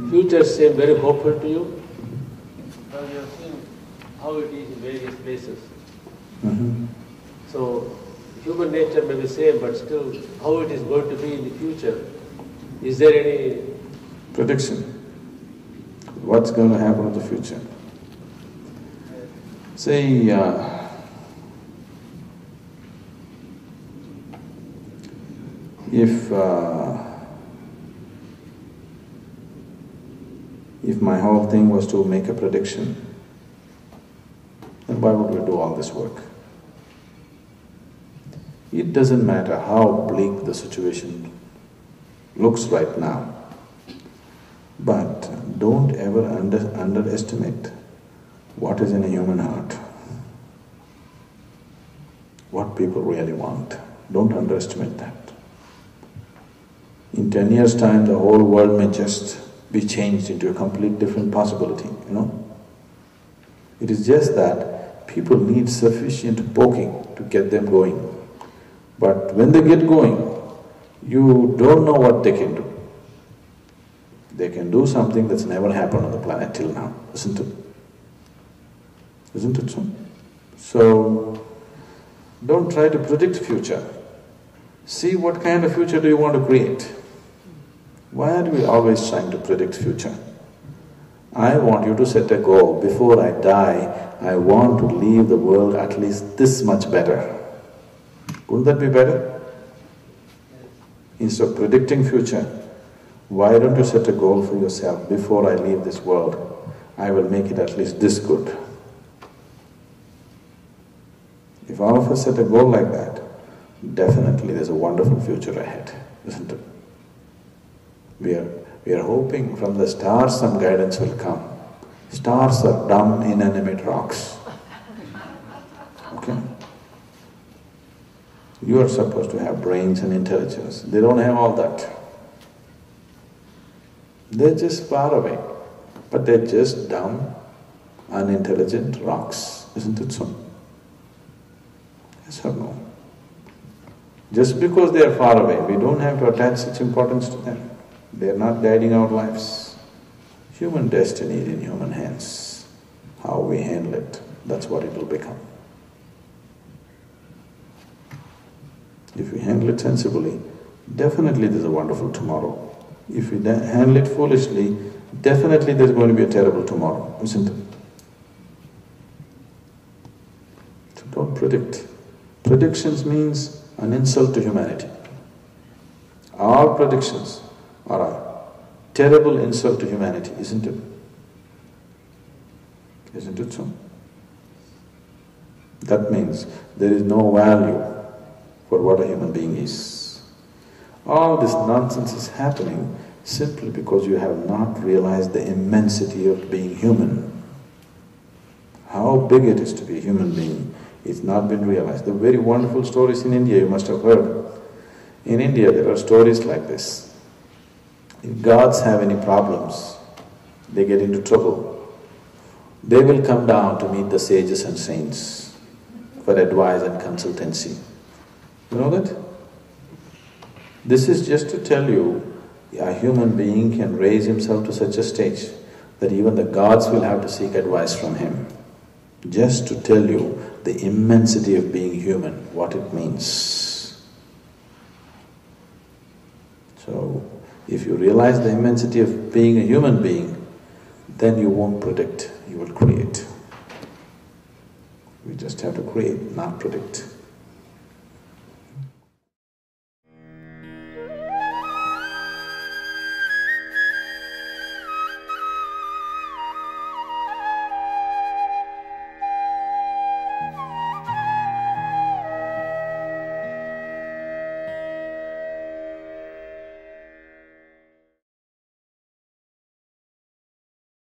future seem very hopeful to you? Now you have seen how it is in various places. So, human nature may be same, but still, how it is going to be in the future? Is there any prediction? What's going to happen in the future? See, if my whole thing was to make a prediction, then why would we do all this work? It doesn't matter how bleak the situation looks right now, but don't ever underestimate what is in a human heart, what people really want. Don't underestimate that. In 10 years' time, the whole world may just be changed into a complete different possibility, you know. It is just that people need sufficient poking to get them going. But when they get going, you don't know what they can do. They can do something that's never happened on the planet till now, isn't it? Isn't it so? So, don't try to predict future. See what kind of future do you want to create. Why are we always trying to predict future? I want you to set a goal. Before I die, I want to leave the world at least this much better. Wouldn't that be better? Instead of predicting future, why don't you set a goal for yourself? Before I leave this world, I will make it at least this good. If all of us set a goal like that, definitely there's a wonderful future ahead, isn't it? We are hoping from the stars some guidance will come. Stars are dumb, inanimate rocks. Okay? You are supposed to have brains and intelligence. They don't have all that. They're just far away, but they're just dumb, unintelligent rocks, isn't it so? Yes or no? Just because they are far away, we don't have to attach such importance to them. They are not guiding our lives. Human destiny is in human hands. How we handle it, that's what it will become. If we handle it sensibly, definitely there's a wonderful tomorrow. If we handle it foolishly, definitely there's going to be a terrible tomorrow, isn't it? So don't predict. Predictions means an insult to humanity. All predictions are a terrible insult to humanity, isn't it? Isn't it so? That means there is no value for what a human being is. All this nonsense is happening simply because you have not realized the immensity of being human. How big it is to be a human being, it's not been realized. The very wonderful stories in India you must have heard. In India there are stories like this. If gods have any problems, they get into trouble, they will come down to meet the sages and saints for advice and consultancy. You know that? This is just to tell you, a human being can raise himself to such a stage that even the gods will have to seek advice from him. Just to tell you the immensity of being human, what it means. So, if you realize the immensity of being a human being, then you won't predict, you will create. We just have to create, not predict.